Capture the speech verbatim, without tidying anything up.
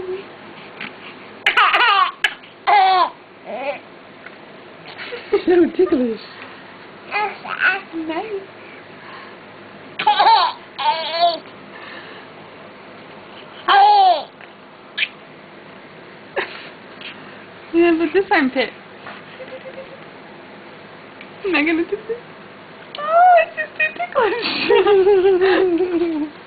So ticklish. Nice. Yeah, but this armpit. Am I gonna do this? Oh, it's just too ticklish.